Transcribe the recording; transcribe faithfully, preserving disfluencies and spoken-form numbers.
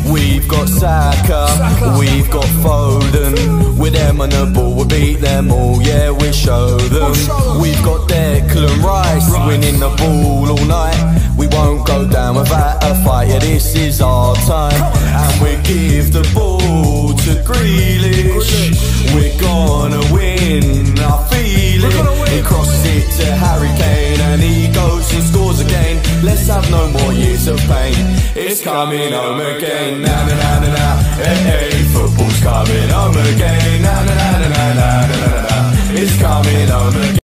We've got Saka, we've got Foden. With them on the ball, we'll beat them all, yeah, we show them. We've got Declan Rice, winning the ball all night. We won't go down without a fight, yeah, this is our time. And we give the ball to Grealish. We're gonna win, I feel it. He crosses it to Harry Kane and he goes and scores again. Let's have no more years of pain. It's coming home again, na na na na na. Hey, hey, football's coming home again, na na na na na na na na. It's coming home again.